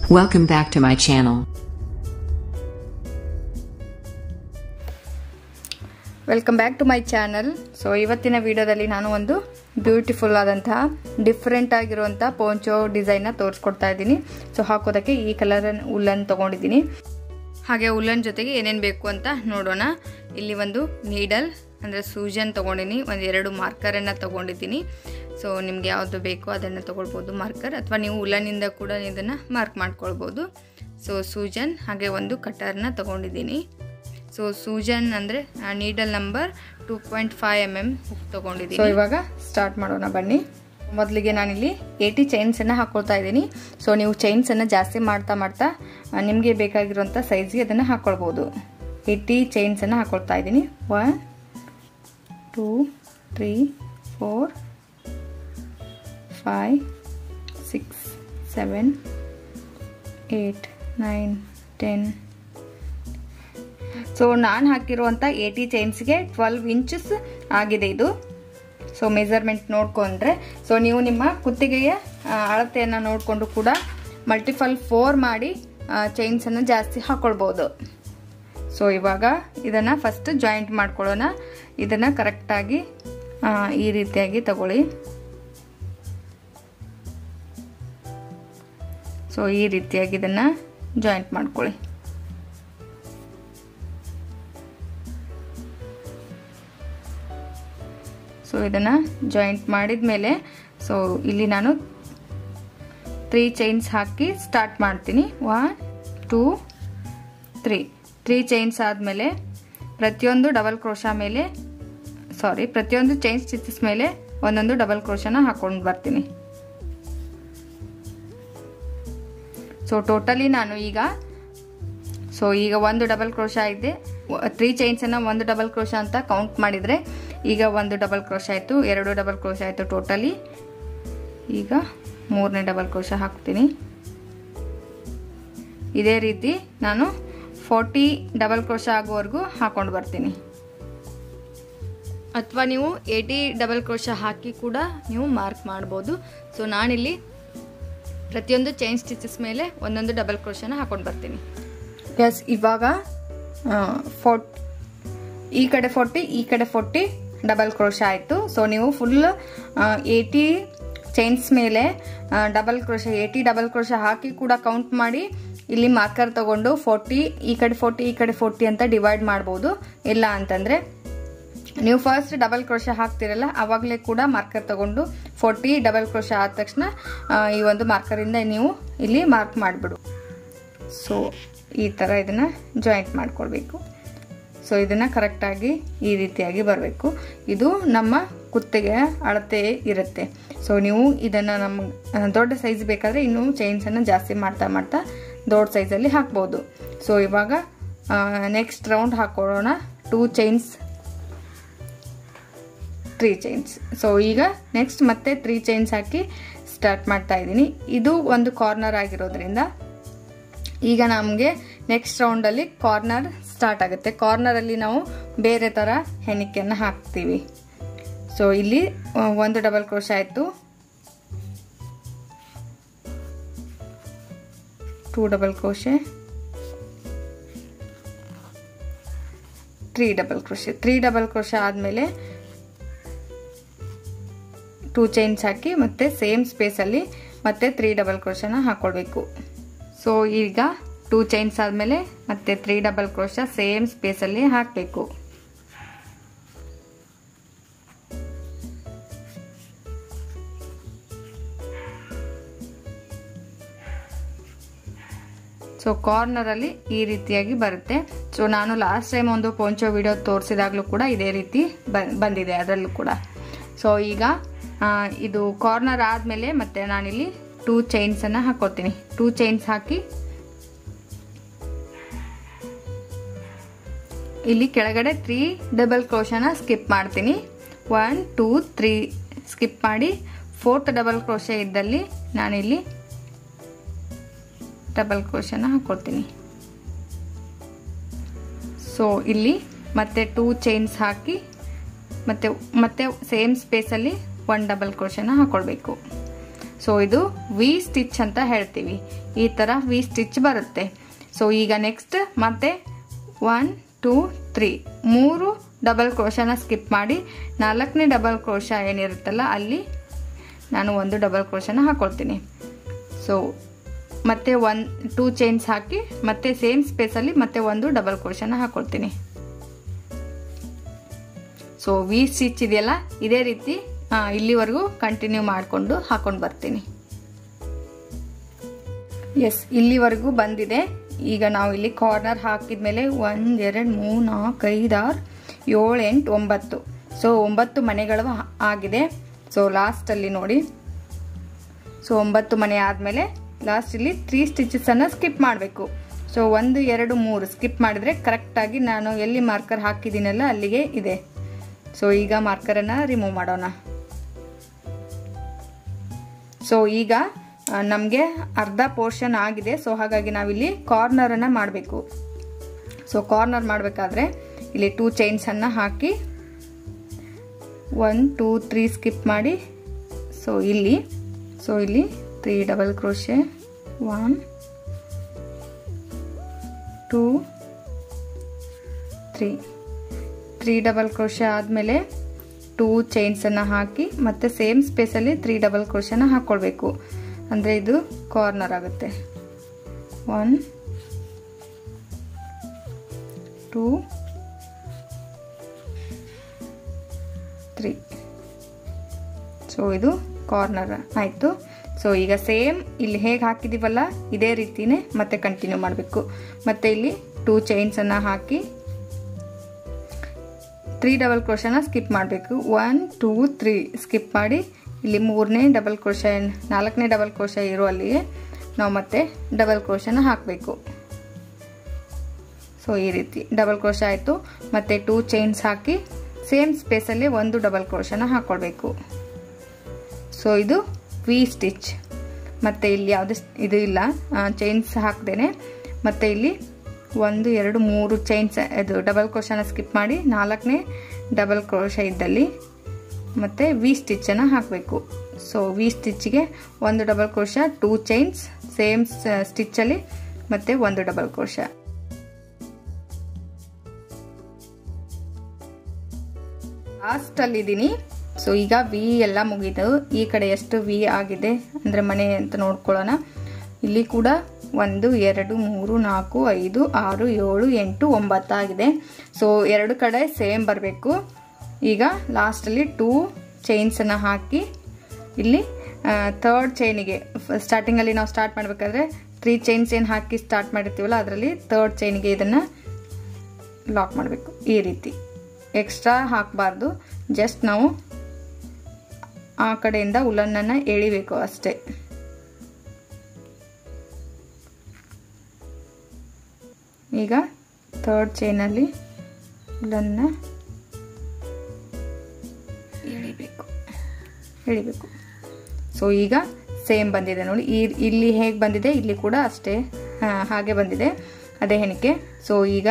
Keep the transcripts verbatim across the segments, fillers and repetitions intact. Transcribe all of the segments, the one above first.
Welcome back to my channel. Welcome back to my channel. So ಇವತ್ತಿನ ವಿಡಿಯೋದಲ್ಲಿ ನಾನು ಒಂದು ಬ್ಯೂಟಿಫುಲ್ ಆದಂತಹ ಡಿಫ್ರೆಂಟ್ ಆಗಿರುವಂತಹ ಪೋಂಚೋ ಡಿಸೈನ್ ನ ತೋರಿಸ್ಕೊಡ್ತಾ ಇದ್ದೀನಿ. ಸೊ ಹಾಕೋದಕ್ಕೆ ಈ ಕಲರ್ ಉಲ್ಲನ್ ತಗೊಂಡಿದ್ದೀನಿ. ಹಾಗೆ ಉಲ್ಲನ್ ಜೊತೆಗೆ ಏನೇನು ಬೇಕು ಅಂತ ನೋಡೋಣ. ಇಲ್ಲಿ ಒಂದು ನೀಡಲ್ ಅಂದರೆ ಸೂಜನ್ ತಗೊಂಡಿನಿ, ಒಂದು ಎರಡು ಮಾರ್ಕರನ್ನು ತಗೊಂಡಿದ್ದೀನಿ. ಸೊ ನಿಮಗೆ ಯಾವುದು ಬೇಕೋ ಅದನ್ನು ತಗೊಳ್ಬೋದು ಮಾರ್ಕರ್, ಅಥವಾ ನೀವು ಉಲ್ಲನಿಂದ ಕೂಡ ಇದನ್ನು ಮಾರ್ಕ್ ಮಾಡ್ಕೊಳ್ಬೋದು. ಸೊ ಸೂಜನ್ ಹಾಗೆ ಒಂದು ಕಟರ್ನ ತಗೊಂಡಿದ್ದೀನಿ. ಸೊ ಸೂಜನ್ ಅಂದರೆ needle number two point five M M ತೊಗೊಂಡಿದ್ದೀನಿ. ಸೊ ಇವಾಗ ಸ್ಟಾರ್ಟ್ ಮಾಡೋಣ ಬನ್ನಿ. ಮೊದಲಿಗೆ ನಾನಿಲ್ಲಿ ಏಯ್ಟಿ ಚೈನ್ಸನ್ನು ಹಾಕ್ಕೊಳ್ತಾ ಇದ್ದೀನಿ. ಸೊ ನೀವು ಚೈನ್ಸನ್ನು ಜಾಸ್ತಿ ಮಾಡ್ತಾ ಮಾಡ್ತಾ ನಿಮಗೆ ಬೇಕಾಗಿರುವಂಥ ಸೈಜ್ಗೆ ಅದನ್ನು ಹಾಕ್ಕೊಳ್ಬೋದು. ಏಯ್ಟಿ ಚೈನ್ಸನ್ನು ಹಾಕ್ಕೊಳ್ತಾ ಇದ್ದೀನಿ. One two three four five six seven eight nine ten. So ನಾನು ಹಾಕಿರುವಂಥ ಏಯ್ಟಿ ಚೈನ್ಸ್ಗೆ ಟ್ವೆಲ್ವ್ ಇಂಚಸ್ ಆಗಿದೆ ಇದು. ಸೊ ಮೆಜರ್ಮೆಂಟ್ ನೋಡಿಕೊಂಡ್ರೆ, ಸೊ ನೀವು ನಿಮ್ಮ ಕುತ್ತಿಗೆಯ ಅಳತೆಯನ್ನು ನೋಡಿಕೊಂಡು ಕೂಡ ಮಲ್ಟಿಪಲ್ ಫೋರ್ ಮಾಡಿ ಚೈನ್ಸನ್ನು ಜಾಸ್ತಿ ಹಾಕ್ಕೊಳ್ಬೋದು. ಸೊ ಇವಾಗ ಇದನ್ನು ಫಸ್ಟ್ ಜಾಯಿಂಟ್ ಮಾಡ್ಕೊಳ್ಳೋಣ. ಇದನ್ನು ಕರೆಕ್ಟಾಗಿ ಈ ರೀತಿಯಾಗಿ ತಗೊಳ್ಳಿ. ಸೊ ಈ ರೀತಿಯಾಗಿ ಇದನ್ನು ಜಾಯಿಂಟ್ ಮಾಡ್ಕೊಳ್ಳಿ. ಸೊ ಇದನ್ನು ಜಾಯಿಂಟ್ ಮಾಡಿದ ಮೇಲೆ, ಸೊ ಇಲ್ಲಿ ನಾನು ತ್ರೀ ಚೈನ್ಸ್ ಹಾಕಿ ಸ್ಟಾರ್ಟ್ ಮಾಡ್ತೀನಿ. One two three three chains ಆದಮೇಲೆ ಪ್ರತಿಯೊಂದು ಡಬಲ್ ಕ್ರೋಶಾ ಮೇಲೆ ಸಾರಿ ಪ್ರತಿಯೊಂದು ಚೈನ್ ಸ್ಟಿಚಸ್ ಮೇಲೆ ಒಂದೊಂದು ಡಬಲ್ ಕ್ರೋಶಾನ ಹಾಕೊಂಡು ಬರ್ತೀನಿ. ಸೊ ಟೋಟಲಿ ನಾನು ಈಗ ಸೊ ಈಗ ಒಂದು ಡಬಲ್ ಕ್ರೋಶಾ ಇದೆ. ತ್ರೀ ಚೈನ್ಸನ್ನು ಒಂದು ಡಬಲ್ ಕ್ರೋಶಾ ಅಂತ ಕೌಂಟ್ ಮಾಡಿದರೆ ಈಗ ಒಂದು ಡಬಲ್ ಕ್ರೋಶಾ ಆಯಿತು, ಎರಡು ಡಬಲ್ ಕ್ರೋಶಾ ಆಯಿತು ಟೋಟಲಿ. ಈಗ ಮೂರನೇ ಡಬಲ್ ಕ್ರೋಶಾ ಹಾಕ್ತೀನಿ. ಇದೇ ರೀತಿ ನಾನು ಫೋರ್ಟಿ ಡಬಲ್ ಕ್ರೋಶಾ ಆಗೋವರೆಗೂ ಹಾಕೊಂಡು ಬರ್ತೀನಿ. ಅಥವಾ ನೀವು ಏಯ್ಟಿ ಡಬಲ್ ಕ್ರೋಶಾ ಹಾಕಿ ಕೂಡ ನೀವು ಮಾರ್ಕ್ ಮಾಡ್ಬೋದು. ಸೊ ನಾನಿಲ್ಲಿ ಪ್ರತಿಯೊಂದು ಚೈನ್ ಸ್ಟಿಚಸ್ ಮೇಲೆ ಒಂದೊಂದು ಡಬಲ್ ಕ್ರೋಶಾನ ಹಾಕೊಂಡು ಬರ್ತೀನಿ. ಎಸ್, ಇವಾಗ ಫೋರ್ಟ್ ಈ ಕಡೆ ಫೋರ್ಟಿ ಈ ಕಡೆ ಫೋರ್ಟಿ ಡಬಲ್ ಕ್ರೋಶಾ ಆಯಿತು. ಸೊ ನೀವು ಫುಲ್ ಏಯ್ಟಿ ಚೈನ್ಸ್ ಮೇಲೆ double crochet eighty double crochet ಹಾಕಿ ಕೂಡ ಕೌಂಟ್ ಮಾಡಿ ಇಲ್ಲಿ ಮಾರ್ಕರ್ ತಗೊಂಡು ಫೋರ್ಟಿ ಈ ಕಡೆ ಫೋರ್ಟಿ ಈ ಕಡೆ ಫೋರ್ಟಿ ಅಂತ ಡಿವೈಡ್ ಮಾಡ್ಬೋದು. ಇಲ್ಲ ಅಂತಂದರೆ ನೀವು ಫಸ್ಟ್ ಡಬಲ್ ಕ್ರೋಶಾ ಹಾಕ್ತಿರಲ್ಲ ಆವಾಗಲೇ ಕೂಡ ಮಾರ್ಕರ್ ತಗೊಂಡು ಫೋರ್ಟಿ ಡಬಲ್ ಕ್ರೋಶಾ ಆದ ತಕ್ಷಣ ಈ ಒಂದು ಮಾರ್ಕರಿಂದ ನೀವು ಇಲ್ಲಿ ಮಾರ್ಕ್ ಮಾಡಿಬಿಡು. ಸೊ ಈ ಥರ ಇದನ್ನು ಜಾಯಿಂಟ್ ಮಾಡ್ಕೊಳ್ಬೇಕು. ಸೊ ಇದನ್ನು ಕರೆಕ್ಟಾಗಿ ಈ ರೀತಿಯಾಗಿ ಬರಬೇಕು. ಇದು ನಮ್ಮ ಕುತ್ತಿಗೆ ಅಳತೆ ಇರುತ್ತೆ. ಸೊ ನೀವು ಇದನ್ನು ನಮ್ಮ ದೊಡ್ಡ ಸೈಜ್ ಬೇಕಾದರೆ ಇನ್ನೂ ಚೈನ್ಸನ್ನು ಜಾಸ್ತಿ ಮಾಡ್ತಾ ಮಾಡ್ತಾ ದೊಡ್ಡ ಸೈಜಲ್ಲಿ ಹಾಕ್ಬೋದು. ಸೊ ಇವಾಗ ನೆಕ್ಸ್ಟ್ ರೌಂಡ್ ಹಾಕೊಳ್ಳೋಣ. Two chains three chains. So ಈಗ ನೆಕ್ಸ್ಟ್ ಮತ್ತೆ ತ್ರೀ ಚೈನ್ಸ್ ಹಾಕಿ ಸ್ಟಾರ್ಟ್ ಮಾಡ್ತಾ ಇದ್ದೀನಿ. ಇದು ಒಂದು ಕಾರ್ನರ್ ಆಗಿರೋದ್ರಿಂದ ಈಗ ನಮಗೆ ನೆಕ್ಸ್ಟ್ ರೌಂಡಲ್ಲಿ ಕಾರ್ನರ್ ಸ್ಟಾರ್ಟ್ ಆಗುತ್ತೆ. ಕಾರ್ನರಲ್ಲಿ ನಾವು ಬೇರೆ ಥರ ಹೆಣಿಕೆಯನ್ನು ಹಾಕ್ತೀವಿ. ಸೊ ಇಲ್ಲಿ ಒಂದು ಡಬಲ್ ಕ್ರೋಶಾ ಆಯಿತು, two double crochet, three double crochet. Three double crochet ಆದಮೇಲೆ ಟೂ ಚೈನ್ಸ್ ಹಾಕಿ ಮತ್ತೆ ಸೇಮ್ ಸ್ಪೇಸಲ್ಲಿ ಮತ್ತೆ ತ್ರೀ ಡಬಲ್ ಕ್ರೋಶನ ಹಾಕ್ಕೊಳ್ಬೇಕು. ಸೊ ಈಗ ಟೂ ಚೈನ್ಸ್ ಆದಮೇಲೆ ಮತ್ತೆ ತ್ರೀ ಡಬಲ್ ಕ್ರೋಶ ಸೇಮ್ ಸ್ಪೇಸಲ್ಲಿ ಹಾಕಬೇಕು. ಸೊ ಕಾರ್ನರಲ್ಲಿ ಈ ರೀತಿಯಾಗಿ ಬರುತ್ತೆ. ಸೊ ನಾನು ಲಾಸ್ಟ್ ಟೈಮ್ ಒಂದು ಪೋಂಚೋ ವಿಡಿಯೋ ತೋರಿಸಿದಾಗಲೂ ಕೂಡ ಇದೇ ರೀತಿ ಬಂದಿದೆ ಅದರಲ್ಲೂ ಕೂಡ. ಸೊ ಈಗ ಇದು ಕಾರ್ನರ್ ಆದಮೇಲೆ ಮತ್ತೆ ನಾನಿಲ್ಲಿ ಟೂ ಚೈನ್ಸನ್ನು ಹಾಕೋತೀನಿ. ಟೂ ಚೈನ್ಸ್ ಹಾಕಿ ಇಲ್ಲಿ ಕೆಳಗಡೆ ತ್ರೀ ಡಬಲ್ ಕ್ರೋಶನ ಸ್ಕಿಪ್ ಮಾಡ್ತೀನಿ. ಒನ್ ಟೂ ತ್ರೀ ಸ್ಕಿಪ್ ಮಾಡಿ ಫೋರ್ತ್ ಡಬಲ್ ಕ್ರೋಶ ಇದ್ದಲ್ಲಿ ನಾನಿಲ್ಲಿ ಡಬಲ್ ಕ್ರೋಶನ ಹಾಕೊಳ್ತೀನಿ. ಸೊ ಇಲ್ಲಿ ಮತ್ತೆ ಟೂ ಚೈನ್ಸ್ ಹಾಕಿ ಮತ್ತೆ ಮತ್ತೆ ಸೇಮ್ ಸ್ಪೇಸಲ್ಲಿ ಒನ್ ಡಬಲ್ ಕ್ರೋಶನ ಹಾಕೊಳ್ಬೇಕು. ಸೊ ಇದು ವಿ ಸ್ಟಿಚ್ ಅಂತ ಹೇಳ್ತೀವಿ. ಈ ತರ ವಿ ಸ್ಟಿಚ್ ಬರುತ್ತೆ. ಸೊ ಈಗ ನೆಕ್ಸ್ಟ್ ಮತ್ತೆ ಒನ್ ಟೂ ತ್ರೀ ಮೂರು ಡಬಲ್ ಕ್ರೋಶನ ಸ್ಕಿಪ್ ಮಾಡಿ ನಾಲ್ಕನೇ ಡಬಲ್ ಕ್ರೋಶ ಏನಿರುತ್ತಲ್ಲ ಅಲ್ಲಿ ನಾನು ಒಂದು ಡಬಲ್ ಕ್ರೋಶನ ಹಾಕೊಳ್ತೀನಿ. ಸೊ ಮತ್ತೆ ಒನ್ ಟೂ ಚೈನ್ಸ್ ಹಾಕಿ ಮತ್ತೆ ಸೇಮ್ ಸ್ಪೇಸಲ್ಲಿ ಮತ್ತೆ ಒಂದು ಡಬಲ್ ಕ್ರೋಶನ ಹಾಕೊಳ್ತೀನಿ. ಸೊ ವಿ ಸ್ಟಿಚ್ ಇದೆಯಲ್ಲ ಇದೇ ರೀತಿ ಇಲ್ಲಿವರೆಗೂ ಕಂಟಿನ್ಯೂ ಮಾಡಿಕೊಂಡು ಹಾಕೊಂಡು ಬರ್ತೀನಿ. ಎಸ್, ಇಲ್ಲಿವರೆಗೂ ಬಂದಿದೆ. ಈಗ ನಾವು ಇಲ್ಲಿ ಕಾರ್ನರ್ ಹಾಕಿದ್ಮೇಲೆ ಒಂದು ಎರಡು ಮೂರು ನಾಲ್ಕು ಐದು ಆರು ಏಳು ಎಂಟು ಒಂಬತ್ತು. ಸೊ ಒಂಬತ್ತು ಮನೆಗಳು ಆಗಿದೆ. ಸೊ ಲಾಸ್ಟಲ್ಲಿ ನೋಡಿ, ಸೊ ಒಂಬತ್ತು ಮನೆ ಆದಮೇಲೆ ಲಾಸ್ಟ್ ಇಲ್ಲಿ ತ್ರೀ ಸ್ಟಿಚಸನ್ನು ಸ್ಕಿಪ್ ಮಾಡಬೇಕು. ಸೊ ಒಂದು ಎರಡು ಮೂರು ಸ್ಕಿಪ್ ಮಾಡಿದರೆ ಕರೆಕ್ಟಾಗಿ ನಾನು ಎಲ್ಲಿ ಮಾರ್ಕರ್ ಹಾಕಿದ್ದೀನಲ್ಲ ಅಲ್ಲಿಗೆ ಇದೆ. ಸೊ ಈಗ ಮಾರ್ಕರನ್ನು ರಿಮೂವ್ ಮಾಡೋಣ. ಸೊ ಈಗ ನಮಗೆ ಅರ್ಧ ಪೋರ್ಷನ್ ಆಗಿದೆ. ಸೊ ಹಾಗಾಗಿ ನಾವಿಲ್ಲಿ ಕಾರ್ನರನ್ನು ಮಾಡಬೇಕು. ಸೊ ಕಾರ್ನರ್ ಮಾಡಬೇಕಾದ್ರೆ ಇಲ್ಲಿ ಟೂ ಚೈನ್ಸನ್ನು ಹಾಕಿ ಒನ್ ಟೂ ತ್ರೀ ಸ್ಕಿಪ್ ಮಾಡಿ ಸೊ ಇಲ್ಲಿ ಸೊ ಇಲ್ಲಿ three double crochet one two three three double crochet ಆದಮೇಲೆ ಟೂ ಚೈನ್ಸನ್ನು ಹಾಕಿ ಮತ್ತೆ ಸೇಮ್ ಸ್ಪೇಸಲ್ಲಿ ತ್ರೀ ಡಬಲ್ ಕ್ರೋಶನ ಹಾಕ್ಕೊಳ್ಬೇಕು. ಅಂದರೆ ಇದು ಕಾರ್ನರ್ ಆಗುತ್ತೆ. One two three. ಸೊ ಇದು ಕಾರ್ನರ್ ಆಯಿತು. ಸೊ ಈಗ ಸೇಮ್ ಇಲ್ಲಿ ಹೇಗೆ ಹಾಕಿದ್ದೀವಲ್ಲ ಇದೇ ರೀತಿನೇ ಮತ್ತೆ ಕಂಟಿನ್ಯೂ ಮಾಡಬೇಕು. ಮತ್ತೆ ಇಲ್ಲಿ ಟೂ ಚೈನ್ಸನ್ನು ಹಾಕಿ ತ್ರೀ ಡಬಲ್ ಕ್ರೋಶನ ಸ್ಕಿಪ್ ಮಾಡಬೇಕು. ಒನ್ ಟೂ ತ್ರೀ ಸ್ಕಿಪ್ ಮಾಡಿ ಇಲ್ಲಿ ಮೂರನೇ ಡಬಲ್ ಕ್ರೋಶ ನಾಲ್ಕನೇ ಡಬಲ್ ಕ್ರೋಶ ಇರೋ ಅಲ್ಲಿಗೆ ನಾವು ಮತ್ತೆ ಡಬಲ್ ಕ್ರೋಶನ ಹಾಕಬೇಕು. ಸೊ ಈ ರೀತಿ ಡಬಲ್ ಕ್ರೋಶ ಆಯಿತು. ಮತ್ತೆ ಟೂ ಚೈನ್ಸ್ ಹಾಕಿ ಸೇಮ್ ಸ್ಪೇಸಲ್ಲಿ ಒಂದು ಡಬಲ್ ಕ್ರೋಶನ ಹಾಕ್ಕೊಳ್ಬೇಕು. ಸೊ ಇದು ವಿ ಸ್ಟಿಚ್. ಮತ್ತೆ ಇಲ್ಲಿ ಯಾವುದೇ ಇದು ಇಲ್ಲ, ಚೈನ್ಸ್ ಹಾಕ್ದೇನೆ ಮತ್ತೆ ಇಲ್ಲಿ ಒಂದು ಎರಡು ಮೂರು ಚೈನ್ಸ್ ಇದು ಡಬಲ್ ಕ್ರೋಶನ ಸ್ಕಿಪ್ ಮಾಡಿ ನಾಲ್ಕನೇ ಡಬಲ್ ಕ್ರೋಶ ಇದ್ದಲ್ಲಿ ಮತ್ತೆ ವಿ ಸ್ಟಿಚ್ಚನ್ನು ಹಾಕಬೇಕು. ಸೊ ವಿ ಸ್ಟಿಚ್ಗೆ ಒಂದು double crochet, two chains same ಸ್ಟಿಚ್ಚಲ್ಲಿ ಮತ್ತೆ ಒಂದು ಡಬಲ್ ಕ್ರೋಶ. ಲಾಸ್ಟಲ್ಲಿ ಇದ್ದೀನಿ. ಸೊ ಈಗ ವಿ ಎಲ್ಲ ಮುಗಿದು ಈ ಕಡೆ ಎಷ್ಟು ವಿ ಆಗಿದೆ ಅಂದರೆ ಮನೆ ಅಂತ ನೋಡ್ಕೊಳ್ಳೋಣ. ಇಲ್ಲಿ ಕೂಡ ಒಂದು ಎರಡು ಮೂರು ನಾಲ್ಕು ಐದು ಆರು ಏಳು ಎಂಟು ಒಂಬತ್ತಾಗಿದೆ. ಸೊ ಎರಡು ಕಡೆ ಸೇಮ್ ಬರಬೇಕು. ಈಗ ಲಾಸ್ಟಲ್ಲಿ ಟೂ ಚೈನ್ಸನ್ನು ಹಾಕಿ ಇಲ್ಲಿ ಥರ್ಡ್ ಚೈನಿಗೆ ಸ್ಟಾರ್ಟಿಂಗಲ್ಲಿ ನಾವು ಸ್ಟಾರ್ಟ್ ಮಾಡಬೇಕಾದ್ರೆ ತ್ರೀ ಚೈನ್ಸ್ ಏನು ಹಾಕಿ ಸ್ಟಾರ್ಟ್ ಮಾಡಿರ್ತೀವಲ್ಲ ಅದರಲ್ಲಿ ಥರ್ಡ್ ಚೈನಿಗೆ ಇದನ್ನು ಲಾಕ್ ಮಾಡಬೇಕು. ಈ ರೀತಿ ಎಕ್ಸ್ಟ್ರಾ ಹಾಕಬಾರ್ದು, ಜಸ್ಟ್ ನಾವು ಆ ಕಡೆಯಿಂದ ಉಲನ್ನನ್ನು ಎಳಿಬೇಕು ಅಷ್ಟೇ. ಈಗ ಥರ್ಡ್ ಚೈನಲ್ಲಿ ಉಲನ್ನ ಎಳಿಬೇಕು ಎಳಿಬೇಕು ಸೊ ಈಗ ಸೇಮ್ ಬಂದಿದೆ ನೋಡಿ. ಈ ಇಲ್ಲಿ ಹೇಗೆ ಬಂದಿದೆ ಇಲ್ಲಿ ಕೂಡ ಅಷ್ಟೇ ಹಾಗೆ ಬಂದಿದೆ, ಅದೇ ಹೆಣಿಕೆ. ಸೊ ಈಗ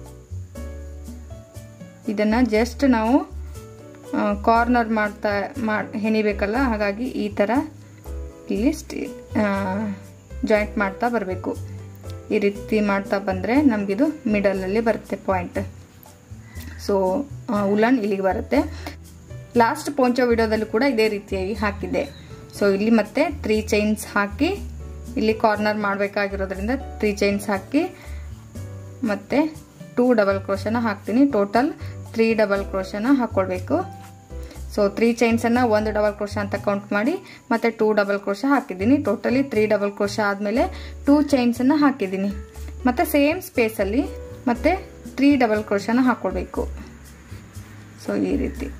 ಇದನ್ನು ಜಸ್ಟ್ ನಾವು ಕಾರ್ನರ್ ಮಾಡ್ತಾ ಮಾಡಿ ಹೆಣಿಬೇಕಲ್ಲ, ಹಾಗಾಗಿ ಈ ಥರ ಇಲ್ಲಿ ಸ್ಟಿ ಜಾಯಿಂಟ್ ಮಾಡ್ತಾ ಬರಬೇಕು. ಈ ರೀತಿ ಮಾಡ್ತಾ ಬಂದರೆ ನಮಗಿದು ಮಿಡಲಲ್ಲಿ ಬರುತ್ತೆ ಪಾಯಿಂಟ್. ಸೊ ಉಲನ್ ಇಲ್ಲಿಗೆ ಬರುತ್ತೆ. ಲಾಸ್ಟ್ ಪೋಂಚೋ ವಿಡಿಯೋದಲ್ಲೂ ಕೂಡ ಇದೇ ರೀತಿಯಾಗಿ ಹಾಕಿದ್ದೆ. ಸೊ ಇಲ್ಲಿ ಮತ್ತೆ ತ್ರೀ ಚೈನ್ಸ್ ಹಾಕಿ ಇಲ್ಲಿ ಕಾರ್ನರ್ ಮಾಡಬೇಕಾಗಿರೋದ್ರಿಂದ ತ್ರೀ ಚೈನ್ಸ್ ಹಾಕಿ ಮತ್ತೆ ಟೂ ಡಬಲ್ ಕ್ರೋಶನ ಹಾಕ್ತೀನಿ. ಟೋಟಲ್ ತ್ರೀ ಡಬಲ್ ಕ್ರೋಶನ ಹಾಕ್ಕೊಳ್ಬೇಕು. ಸೊ ತ್ರೀ ಚೈನ್ಸನ್ನು ಒಂದು ಡಬಲ್ ಕ್ರೋಶ ಅಂತ ಕೌಂಟ್ ಮಾಡಿ ಮತ್ತೆ ಟೂ ಡಬಲ್ ಕ್ರೋಶ ಹಾಕಿದ್ದೀನಿ. ಟೋಟಲಿ ತ್ರೀ ಡಬಲ್ ಕ್ರೋಶ ಆದಮೇಲೆ ಟೂ ಚೈನ್ಸನ್ನು ಹಾಕಿದ್ದೀನಿ. ಮತ್ತೆ ಸೇಮ್ ಸ್ಪೇಸಲ್ಲಿ ಮತ್ತೆ ತ್ರೀ ಡಬಲ್ ಕ್ರೋಶನ ಹಾಕ್ಕೊಳ್ಬೇಕು. ಸೊ ಈ ರೀತಿ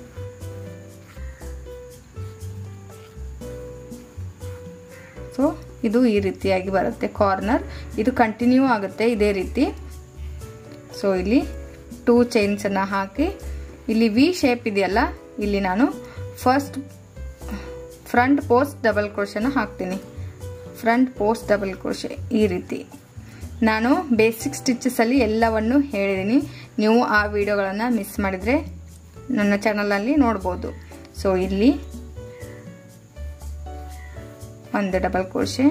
ಸೊ ಇದು ಈ ರೀತಿಯಾಗಿ ಬರುತ್ತೆ ಕಾರ್ನರ್. ಇದು ಕಂಟಿನ್ಯೂ ಆಗುತ್ತೆ ಇದೇ ರೀತಿ. ಸೊ ಇಲ್ಲಿ ಟೂ ಚೈನ್ಸನ್ನು ಹಾಕಿ ಇಲ್ಲಿ ವಿ ಶೇಪ್ ಇದೆಯಲ್ಲ, ಇಲ್ಲಿ ನಾನು ಫಸ್ಟ್ ಫ್ರಂಟ್ ಪೋಸ್ಟ್ ಡಬಲ್ ಕ್ರೋಶನ ಹಾಕ್ತೀನಿ. ಫ್ರಂಟ್ ಪೋಸ್ಟ್ ಡಬಲ್ ಕ್ರೋಶೆ ಈ ರೀತಿ. ನಾನು ಬೇಸಿಕ್ ಸ್ಟಿಚಸಲ್ಲಿ ಎಲ್ಲವನ್ನು ಹೇಳಿದ್ದೀನಿ. ನೀವು ಆ ವಿಡಿಯೋಗಳನ್ನು ಮಿಸ್ ಮಾಡಿದರೆ ನನ್ನ ಚಾನಲಲ್ಲಿ ನೋಡ್ಬೋದು. ಸೊ ಇಲ್ಲಿ ಒಂದು ಡಬಲ್ ಕ್ರೋಶೆ,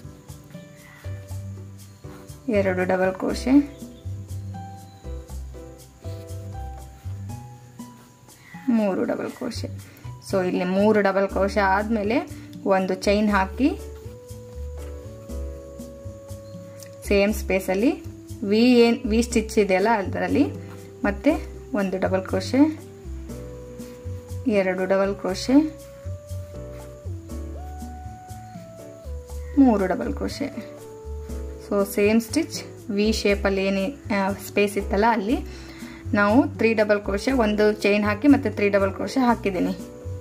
ಎರಡು ಡಬಲ್ ಕ್ರೋಶೆ, ಮೂರು ಡಬಲ್ ಕ್ರೋಶೆ. ಸೊ ಇಲ್ಲಿ ಮೂರು ಡಬಲ್ ಕ್ರೋಶೆ ಆದಮೇಲೆ ಒಂದು ಚೈನ್ ಹಾಕಿ ಸೇಮ್ ಸ್ಪೇಸಲ್ಲಿ ವಿ ಏನ್ ವಿ ಸ್ಟಿಚ್ ಇದೆಯಲ್ಲ ಅದರಲ್ಲಿ ಮತ್ತೆ ಒಂದು ಡಬಲ್ ಕ್ರೋಶೆ, ಎರಡು ಡಬಲ್ ಕ್ರೋಶೆ, ಮೂರು double crochet. So same stitch V ಶೇಪಲ್ಲಿ ಏನು ಸ್ಪೇಸ್ ಇತ್ತಲ್ಲ ಅಲ್ಲಿ ನಾವು ತ್ರೀ ಡಬಲ್ ಕ್ರೋಶೆ, ಒಂದು ಚೈನ್ ಹಾಕಿ ಮತ್ತೆ ತ್ರೀ ಡಬಲ್ ಕ್ರೋಶೆ ಹಾಕಿದ್ದೀನಿ.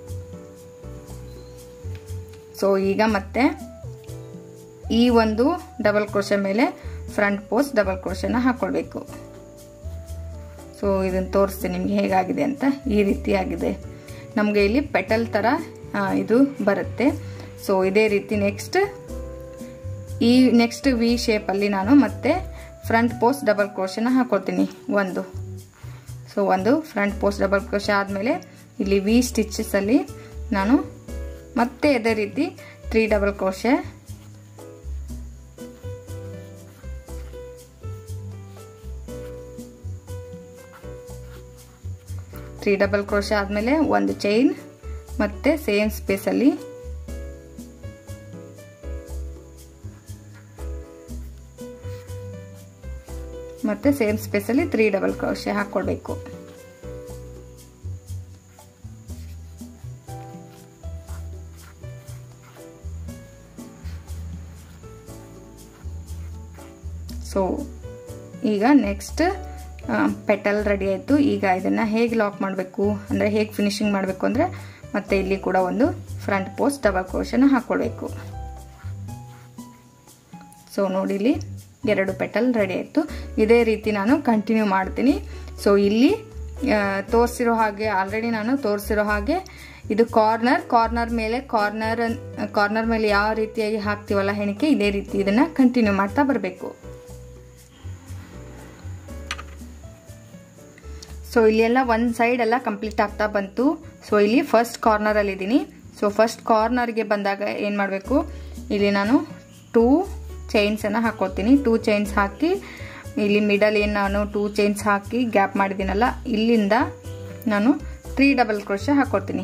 ಸೊ ಈಗ ಮತ್ತೆ ಈ ಒಂದು ಡಬಲ್ ಕ್ರೋಶೆ ಮೇಲೆ ಫ್ರಂಟ್ ಪೋಸ್ಟ್ ಡಬಲ್ ಕ್ರೋಶೆನ ಹಾಕೊಳ್ಬೇಕು. ಸೊ ಇದನ್ನು ತೋರಿಸ್ತೀನಿ ನಿಮ್ಗೆ ಹೇಗಾಗಿದೆ ಅಂತ. ಈ ರೀತಿ ಆಗಿದೆ ನಮಗೆ ಇಲ್ಲಿ ಪೆಟಲ್ ತರ ಇದು ಬರುತ್ತೆ. ಸೊ ಇದೇ ರೀತಿ ನೆಕ್ಸ್ಟ್ ಈ ನೆಕ್ಸ್ಟ್ ವಿ ಶೇಪಲ್ಲಿ ನಾನು ಮತ್ತೆ ಫ್ರಂಟ್ ಪೋಸ್ಟ್ ಡಬಲ್ ಕ್ರೋಶೆನ ಹಾಕೊಳ್ತೀನಿ ಒಂದು. ಸೊ ಒಂದು ಫ್ರಂಟ್ ಪೋಸ್ಟ್ ಡಬಲ್ ಕ್ರೋಶೆ ಆದಮೇಲೆ ಇಲ್ಲಿ ವಿ ಸ್ಟಿಚಸ್ ಅಲ್ಲಿ ನಾನು ಮತ್ತೆ ಇದೇ ರೀತಿ three double crochet, three double crochet ಆದಮೇಲೆ ಒಂದು ಚೈನ್ ಮತ್ತೆ ಸೇಮ್ ಸ್ಪೇಸ್ ಅಲ್ಲಿ ಮತ್ತೆ ಸೇಮ್ ಸ್ಪೇಸ್ ಅಲ್ಲಿ ತ್ರೀ ಡಬಲ್ ಕ್ರೋಶೆ ಹಾಕೊಳ್ಬೇಕು. ಸೊ ಈಗ ನೆಕ್ಸ್ಟ್ ಪೆಟಲ್ ರೆಡಿ ಆಯಿತು. ಈಗ ಇದನ್ನ ಹೇಗೆ ಲಾಕ್ ಮಾಡಬೇಕು ಅಂದರೆ ಹೇಗೆ ಫಿನಿಶಿಂಗ್ ಮಾಡಬೇಕು ಅಂದರೆ ಮತ್ತೆ ಇಲ್ಲಿ ಕೂಡ ಒಂದು ಫ್ರಂಟ್ ಪೋಸ್ಟ್ ಡಬಲ್ ಕ್ರೋಶೆನ ಹಾಕೊಳ್ಬೇಕು. ಸೊ ನೋಡಿ ಇಲ್ಲಿ ಎರಡು ಪೆಟಲ್ ರೆಡಿ ಆಯಿತು. ಇದೇ ರೀತಿ ನಾನು ಕಂಟಿನ್ಯೂ ಮಾಡ್ತೀನಿ. ಸೊ ಇಲ್ಲಿ ತೋರಿಸಿರೋ ಹಾಗೆ ಆಲ್ರೆಡಿ ನಾನು ತೋರಿಸಿರೋ ಹಾಗೆ ಇದು ಕಾರ್ನರ್ ಕಾರ್ನರ್ ಮೇಲೆ ಕಾರ್ನರ್ ಕಾರ್ನರ್ ಮೇಲೆ ಯಾವ ರೀತಿಯಾಗಿ ಹಾಕ್ತೀವಲ್ಲ ಹೆಣಿಕೆ, ಇದೇ ರೀತಿ ಇದನ್ನ ಕಂಟಿನ್ಯೂ ಮಾಡ್ತಾ ಬರಬೇಕು. ಸೊ ಇಲ್ಲಿ ಎಲ್ಲ ಒಂದು ಸೈಡ್ ಎಲ್ಲ ಕಂಪ್ಲೀಟ್ ಆಗ್ತಾ ಬಂತು. ಸೊ ಇಲ್ಲಿ ಫಸ್ಟ್ ಕಾರ್ನರ್ ಅಲ್ಲಿ ಇದ್ದೀನಿ. ಸೊ ಫಸ್ಟ್ ಕಾರ್ನರ್ಗೆ ಬಂದಾಗ ಏನು ಮಾಡಬೇಕು, ಇಲ್ಲಿ ನಾನು ಟೂ ಚೈನ್ಸ್ ಅನ್ನ ಹಾಕೋತೀನಿ. ಟೂ ಚೈನ್ಸ್ ಹಾಕಿ ಇಲ್ಲಿ ಮಿಡಲ್ ಏನು ನಾನು ಟೂ ಚೈನ್ಸ್ ಹಾಕಿ ಗ್ಯಾಪ್ ಮಾಡಿದ್ದೀನಲ್ಲ ಇಲ್ಲಿಂದ ನಾನು ತ್ರೀ ಡಬಲ್ ಕ್ರೋಶೆ ಹಾಕೋತೀನಿ.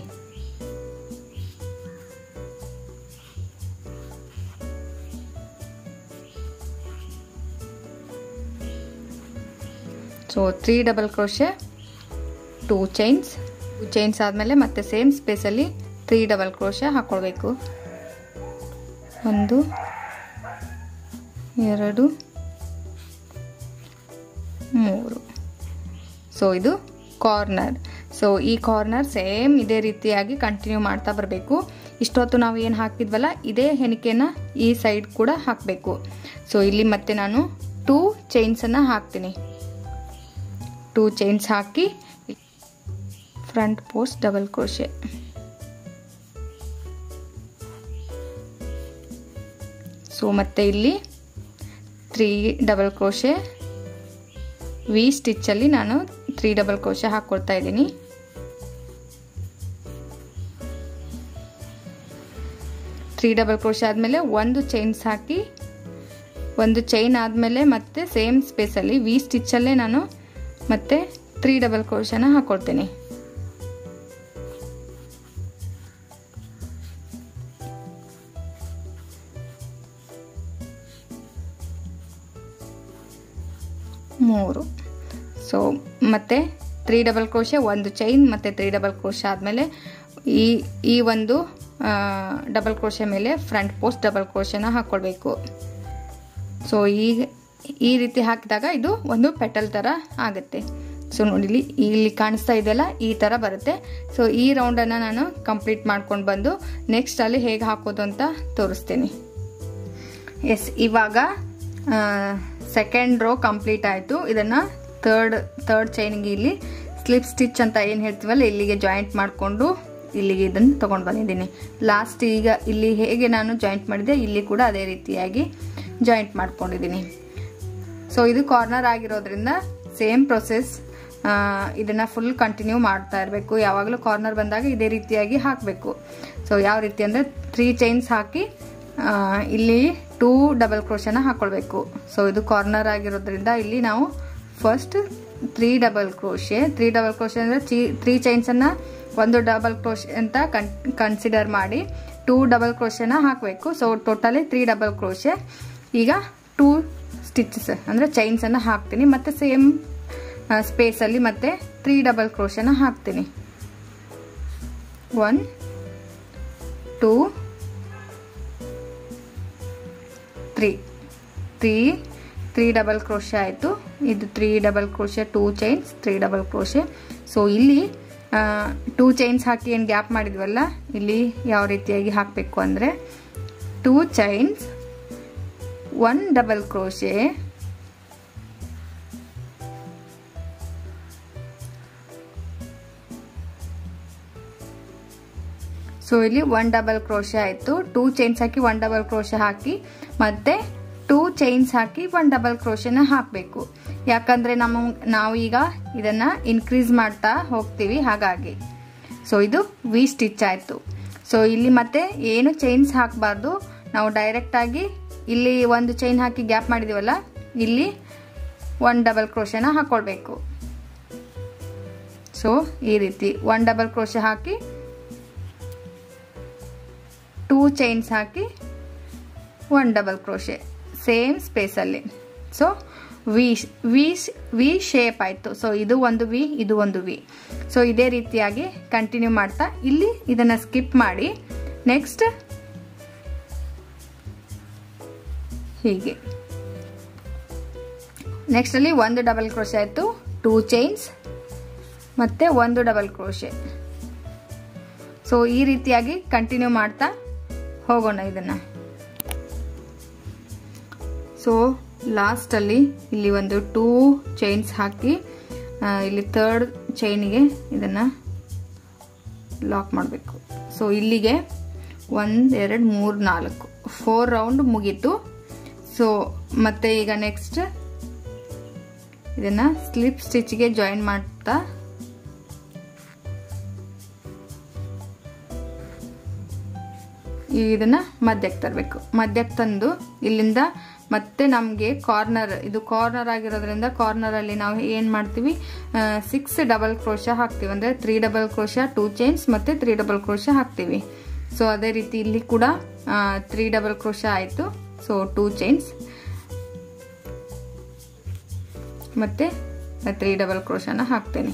So three double crochet, two chains, two chains ಆದಮೇಲೆ ಮತ್ತೆ ಸೇಮ್ ಸ್ಪೇಸಲ್ಲಿ ತ್ರೀ ಡಬಲ್ ಕ್ರೋಶೆ ಹಾಕೊಳ್ಬೇಕು. ಒಂದು, ಎರಡು, ಮೂರು. ಸೊ ಇದು ಕಾರ್ನರ್. ಸೊ ಈ ಕಾರ್ನರ್ ಸೇಮ್ ಇದೇ ರೀತಿಯಾಗಿ ಕಂಟಿನ್ಯೂ ಮಾಡ್ತಾ ಬರಬೇಕು. ಇಷ್ಟೊತ್ತು ನಾವು ಏನು ಹಾಕಿದ್ವಲ್ಲ ಇದೇ ಹೆಣಿಕೆನ ಈ ಸೈಡ್ ಕೂಡ ಹಾಕಬೇಕು. ಸೊ ಇಲ್ಲಿ ಮತ್ತೆ ನಾನು ಟೂ ಚೈನ್ಸನ್ನು ಹಾಕ್ತೀನಿ. ಟೂ ಚೈನ್ಸ್ ಹಾಕಿ front post double crochet. So ಮತ್ತೆ ಇಲ್ಲಿ three double crochet, V stitch ಅಲ್ಲಿ ನಾನು ತ್ರೀ ಡಬಲ್ ಕ್ರೋಶೆ ಹಾಕೊಳ್ತಾ ಇದ್ದೀನಿ. ತ್ರೀ ಡಬಲ್ ಕ್ರೋಶೆ ಆದಮೇಲೆ ಒಂದು ಚೈನ್ಸ್ ಹಾಕಿ, ಒಂದು ಚೈನ್ ಆದಮೇಲೆ ಮತ್ತೆ ಸೇಮ್ ಸ್ಪೇಸಲ್ಲಿ ವಿ ಸ್ಟಿಚ್ಚಲ್ಲೇ ನಾನು ಮತ್ತೆ ತ್ರೀ ಡಬಲ್ ಕ್ರೋಶೆನ ಹಾಕೊಳ್ತೀನಿ. ಮೂರು. ಸೊ ಮತ್ತೆ ತ್ರೀ ಡಬಲ್ ಕ್ರೋಶೆ, ಒಂದು ಚೈನ್ ಮತ್ತೆ ತ್ರೀ ಡಬಲ್ ಕ್ರೋಶೆ ಆದಮೇಲೆ ಈ ಈ ಒಂದು ಡಬಲ್ ಕ್ರೋಶೆ ಮೇಲೆ ಫ್ರಂಟ್ ಪೋಸ್ಟ್ ಡಬಲ್ ಕ್ರೋಶೆನ ಹಾಕೊಳ್ಬೇಕು. ಸೊ ಈಗ ಈ ರೀತಿ ಹಾಕಿದಾಗ ಇದು ಒಂದು ಪೆಟಲ್ ಥರ ಆಗುತ್ತೆ. ಸೊ ನೋಡಿ ಇಲ್ಲಿ ಕಾಣಿಸ್ತಾ ಇದೆಯಲ್ಲ ಈ ಥರ ಬರುತ್ತೆ. ಸೊ ಈ ರೌಂಡನ್ನು ನಾನು ಕಂಪ್ಲೀಟ್ ಮಾಡ್ಕೊಂಡು ಬಂದು ನೆಕ್ಸ್ಟ್ ಅಲ್ಲಿ ಹೇಗೆ ಹಾಕೋದು ಅಂತ ತೋರಿಸ್ತೀನಿ. ಎಸ್, ಇವಾಗ ಸೆಕೆಂಡ್ ರೋ ಕಂಪ್ಲೀಟ್ ಆಯಿತು. ಇದನ್ನು ಥರ್ಡ್ ಥರ್ಡ್ ಚೈನ್ಗೆ ಇಲ್ಲಿ ಸ್ಲಿಪ್ ಸ್ಟಿಚ್ ಅಂತ ಏನು ಹೇಳ್ತೀವಲ್ಲ ಇಲ್ಲಿಗೆ ಜಾಯಿಂಟ್ ಮಾಡಿಕೊಂಡು ಇಲ್ಲಿಗೆ ಇದನ್ನು ತೊಗೊಂಡು ಬಂದಿದ್ದೀನಿ. ಲಾಸ್ಟ್ ಈಗ ಇಲ್ಲಿ ಹೇಗೆ ನಾನು ಜಾಯಿಂಟ್ ಮಾಡಿದೆ ಇಲ್ಲಿ ಕೂಡ ಅದೇ ರೀತಿಯಾಗಿ ಜಾಯಿಂಟ್ ಮಾಡ್ಕೊಂಡಿದ್ದೀನಿ. ಸೊ ಇದು ಕಾರ್ನರ್ ಆಗಿರೋದ್ರಿಂದ ಸೇಮ್ ಪ್ರೊಸೆಸ್ ಇದನ್ನು ಫುಲ್ ಕಂಟಿನ್ಯೂ ಮಾಡ್ತಾ ಇರಬೇಕು. ಯಾವಾಗಲೂ ಕಾರ್ನರ್ ಬಂದಾಗ ಇದೇ ರೀತಿಯಾಗಿ ಹಾಕಬೇಕು. ಸೊ ಯಾವ ರೀತಿ ಅಂದರೆ ತ್ರೀ ಚೈನ್ಸ್ ಹಾಕಿ ಇಲ್ಲಿ ಟೂ ಡಬಲ್ ಕ್ರೋಶನ ಹಾಕ್ಕೊಳ್ಬೇಕು. ಸೊ ಇದು ಕಾರ್ನರ್ ಆಗಿರೋದ್ರಿಂದ ಇಲ್ಲಿ ನಾವು first three double crochet three double crochet ಅಂದರೆ ಚೀ ತ್ರೀ ಚೈನ್ಸನ್ನು ಒಂದು ಡಬಲ್ ಕ್ರೋಶೆ ಅಂತ ಕನ್ ಕನ್ಸಿಡರ್ ಮಾಡಿ ಟೂ ಡಬಲ್ ಕ್ರೋಶೆನ ಹಾಕಬೇಕು. So totally three double crochet. ಈಗ ಟೂ ಸ್ಟಿಚಸ್ ಅಂದರೆ ಚೈನ್ಸನ್ನು ಹಾಕ್ತೀನಿ, ಮತ್ತು ಸೇಮ್ ಸ್ಪೇಸಲ್ಲಿ ಮತ್ತೆ ತ್ರೀ ಡಬಲ್ ಕ್ರೋಶೆನ ಹಾಕ್ತೀನಿ. One two three three three double crochet ಆಯಿತು. ಇದು three double crochet, two chains, three double crochet. So ಇಲ್ಲಿ ಟೂ ಚೈನ್ಸ್ ಹಾಕಿ ಏನು ಗ್ಯಾಪ್ ಮಾಡಿದ್ವಲ್ಲ, ಇಲ್ಲಿ ಯಾವ ರೀತಿಯಾಗಿ ಹಾಕಬೇಕು ಅಂದರೆ two chains, one double crochet, so ಇಲ್ಲಿ ಒನ್ ಡಬಲ್ ಕ್ರೋಶೆ ಆಯಿತು. ಟೂ ಚೈನ್ಸ್ ಹಾಕಿ ಒನ್ ಡಬಲ್ ಕ್ರೋಶೆ ಹಾಕಿ ಮತ್ತೆ ಟೂ ಚೈನ್ಸ್ ಹಾಕಿ ಒನ್ ಡಬಲ್ ಕ್ರೋಶೆನ ಹಾಕಬೇಕು. ಯಾಕಂದರೆ ನಮ್ಮ ನಾವು ಈಗ ಇದನ್ನು ಇನ್ಕ್ರೀಸ್ ಮಾಡ್ತಾ ಹೋಗ್ತೀವಿ, ಹಾಗಾಗಿ. ಸೊ ಇದು ವಿ ಸ್ಟಿಚ್ ಆಯಿತು. ಸೊ ಇಲ್ಲಿ ಮತ್ತೆ ಏನು ಚೈನ್ಸ್ ಹಾಕಬಾರ್ದು, ನಾವು ಡೈರೆಕ್ಟಾಗಿ ಇಲ್ಲಿ ಒಂದು ಚೈನ್ ಹಾಕಿ ಗ್ಯಾಪ್ ಮಾಡಿದ್ದೀವಲ್ಲ, ಇಲ್ಲಿ ಒನ್ ಡಬಲ್ ಕ್ರೋಶೆನ ಹಾಕ್ಕೊಳ್ಬೇಕು. ಸೊ ಈ ರೀತಿ ಒನ್ ಡಬಲ್ ಕ್ರೋಶೆ ಹಾಕಿ ಟೂ ಚೈನ್ಸ್ ಹಾಕಿ ಒನ್ ಡಬಲ್ ಕ್ರೋಶೆ ಸೇಮ್ ಸ್ಪೇಸಲ್ಲಿ. So V V V shape ಆಯಿತು. ಸೊ ಇದು ಒಂದು ವಿ, ಇದು ಒಂದು ವಿ. ಸೊ ಇದೇ ರೀತಿಯಾಗಿ ಕಂಟಿನ್ಯೂ ಮಾಡ್ತಾ ಇಲ್ಲಿ ಇದನ್ನು ಸ್ಕಿಪ್ ಮಾಡಿ ನೆಕ್ಸ್ಟ್ ಹೀಗೆ ನೆಕ್ಸ್ಟ್ ಅಲ್ಲಿ ಒಂದು ಡಬಲ್ ಕ್ರೋಶೆ ಆಯಿತು, ಟೂ ಚೈನ್ಸ್ ಮತ್ತೆ ಒಂದು ಡಬಲ್ ಕ್ರೋಶೆ. ಸೊ ಈ ರೀತಿಯಾಗಿ ಕಂಟಿನ್ಯೂ ಮಾಡ್ತಾ ಹೋಗೋಣ ಇದನ್ನ. ಸೊ ಲಾಸ್ಟಲ್ಲಿ ಇಲ್ಲಿ ಒಂದು ಟೂ ಚೈನ್ಸ್ ಹಾಕಿ ಇಲ್ಲಿ ಥರ್ಡ್ ಚೈನಿಗೆ ಇದನ್ನು ಲಾಕ್ ಮಾಡಬೇಕು. ಸೊ ಇಲ್ಲಿಗೆ ಒಂದು ಎರಡು ಮೂರು ನಾಲ್ಕು ಫೋರ್ ರೌಂಡ್ ಮುಗೀತು. ಸೊ ಮತ್ತೆ ಈಗ ನೆಕ್ಸ್ಟ್ ಇದನ್ನು ಸ್ಲಿಪ್ ಸ್ಟಿಚ್ಗೆ ಜಾಯಿನ್ ಮಾಡ್ತಾ ಇದನ್ನು ಮಧ್ಯಕ್ಕೆ ತರಬೇಕು. ಮಧ್ಯಕ್ಕೆ ತಂದು ಇಲ್ಲಿಂದ ಮತ್ತೆ ನಮಗೆ ಕಾರ್ನರ್, ಇದು ಕಾರ್ನರ್ ಆಗಿರೋದ್ರಿಂದ ಕಾರ್ನರಲ್ಲಿ ನಾವು ಏನು ಮಾಡ್ತೀವಿ, ಸಿಕ್ಸ್ ಡಬಲ್ ಕ್ರೋಶ ಹಾಕ್ತೀವಿ. ಅಂದರೆ three double crochet, two chains ಮತ್ತು ತ್ರೀ ಡಬಲ್ ಕ್ರೋಶ ಹಾಕ್ತೀವಿ. ಸೊ ಅದೇ ರೀತಿ ಇಲ್ಲಿ ಕೂಡ ತ್ರೀ ಡಬಲ್ ಕ್ರೋಶ ಆಯಿತು. ಸೊ ಟೂ ಚೈನ್ಸ್ ಮತ್ತು ತ್ರೀ ಡಬಲ್ ಕ್ರೋಶನ ಹಾಕ್ತೇನೆ.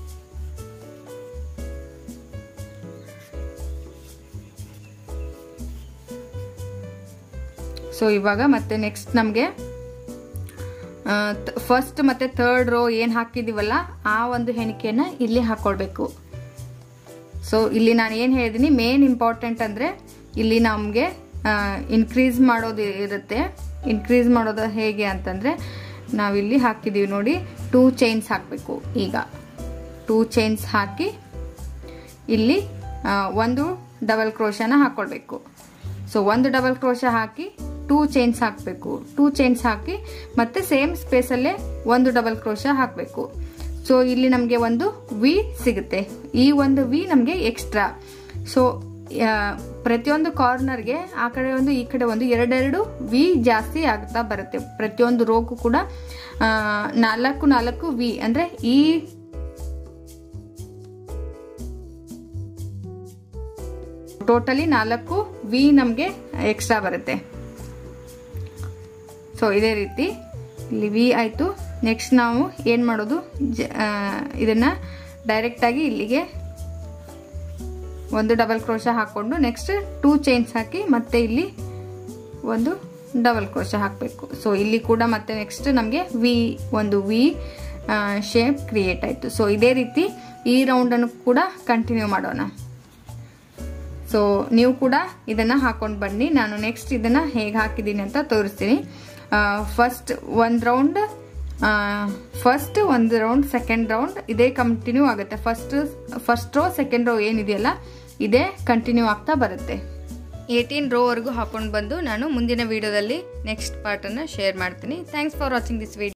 ಸೊ ಇವಾಗ ಮತ್ತೆ ನೆಕ್ಸ್ಟ್ ನಮಗೆ ಫಸ್ಟ್ ಮತ್ತೆ ಥರ್ಡ್ ರೋ ಏನು ಹಾಕಿದೀವಲ್ಲ ಆ ಒಂದು ಹೆಣಿಕೆನ ಇಲ್ಲಿ ಹಾಕೊಳ್ಬೇಕು. ಸೊ ಇಲ್ಲಿ ನಾನು ಏನು ಹೇಳಿದ್ದೀನಿ, ಮೇನ್ ಇಂಪಾರ್ಟೆಂಟ್ ಅಂದರೆ ಇಲ್ಲಿ ನಮಗೆ ಇನ್ಕ್ರೀಸ್ ಮಾಡೋದು ಇರುತ್ತೆ. ಇನ್ಕ್ರೀಸ್ ಮಾಡೋದು ಹೇಗೆ ಅಂತಂದರೆ ನಾವಿಲ್ಲಿ ಹಾಕಿದ್ದೀವಿ ನೋಡಿ, ಟೂ ಚೈನ್ಸ್ ಹಾಕಬೇಕು. ಈಗ ಟೂ ಚೈನ್ಸ್ ಹಾಕಿ ಇಲ್ಲಿ ಒಂದು ಡಬಲ್ ಕ್ರೋಶನ ಹಾಕೊಳ್ಬೇಕು. ಸೊ ಒಂದು ಡಬಲ್ ಕ್ರೋಶ ಹಾಕಿ ಟೂ ಚೈನ್ಸ್ ಹಾಕಬೇಕು. ಟೂ ಚೈನ್ಸ್ ಹಾಕಿ ಮತ್ತೆ ಸೇಮ್ ಸ್ಪೇಸಲ್ಲೇ ಒಂದು ಡಬಲ್ ಕ್ರೋಶ ಹಾಕಬೇಕು. ಸೊ ಇಲ್ಲಿ ನಮಗೆ ಒಂದು ವಿ ಸಿಗುತ್ತೆ. ಈ ಒಂದು ವಿ ನಮಗೆ ಎಕ್ಸ್ಟ್ರಾ. ಸೊ ಪ್ರತಿಯೊಂದು ಕಾರ್ನರ್ಗೆ ಆ ಕಡೆ ಒಂದು ಈ ಕಡೆ ಒಂದು ಎರಡೆರಡು ವಿ ಜಾಸ್ತಿ ಆಗ್ತಾ ಬರುತ್ತೆ. ಪ್ರತಿಯೊಂದು ರೋಗೂ ಕೂಡ ನಾಲ್ಕು ನಾಲ್ಕು ವಿ ಅಂದರೆ ಈ ಟೋಟಲಿ ನಾಲ್ಕು ವಿ ನಮಗೆ ಎಕ್ಸ್ಟ್ರಾ ಬರುತ್ತೆ. ಸೊ ಇದೇ ರೀತಿ ಇಲ್ಲಿ ವಿ ಆಯಿತು. ನೆಕ್ಸ್ಟ್ ನಾವು ಏನು ಮಾಡೋದು, ಇದನ್ನು ಡೈರೆಕ್ಟಾಗಿ ಇಲ್ಲಿಗೆ ಒಂದು ಡಬಲ್ ಕ್ರೋಶ ಹಾಕ್ಕೊಂಡು ನೆಕ್ಸ್ಟ್ ಟೂ ಚೈನ್ಸ್ ಹಾಕಿ ಮತ್ತೆ ಇಲ್ಲಿ ಒಂದು ಡಬಲ್ ಕ್ರೋಶ ಹಾಕಬೇಕು. ಸೊ ಇಲ್ಲಿ ಕೂಡ ಮತ್ತೆ ನೆಕ್ಸ್ಟ್ ನಮಗೆ ವಿ ಒಂದು ವಿ ಶೇಪ್ ಕ್ರಿಯೇಟ್ ಆಯಿತು. ಸೊ ಇದೇ ರೀತಿ ಈ ರೌಂಡನ್ನು ಕೂಡ ಕಂಟಿನ್ಯೂ ಮಾಡೋಣ. ಸೊ ನೀವು ಕೂಡ ಇದನ್ನು ಹಾಕೊಂಡು ಬನ್ನಿ. ನಾನು ನೆಕ್ಸ್ಟ್ ಇದನ್ನು ಹೇಗೆ ಹಾಕಿದ್ದೀನಿ ಅಂತ ತೋರಿಸ್ತೀನಿ. ಫಸ್ಟ್ ಒಂದು ರೌಂಡ್ ಫಸ್ಟ್ ಒಂದು ರೌಂಡ್ ಸೆಕೆಂಡ್ ರೌಂಡ್ ಇದೇ ಕಂಟಿನ್ಯೂ ಆಗುತ್ತೆ. First first row second row ಏನಿದೆಯಲ್ಲ ಇದೇ ಕಂಟಿನ್ಯೂ ಆಗ್ತಾ ಬರುತ್ತೆ. ಏಯ್ಟೀನ್ ರೋವರೆಗೂ ಹಾಕೊಂಡು ಬಂದು ನಾನು ಮುಂದಿನ ವಿಡಿಯೋದಲ್ಲಿ ನೆಕ್ಸ್ಟ್ ಪಾರ್ಟನ್ನು ಶೇರ್ ಮಾಡ್ತೀನಿ. Thanks for watching this video.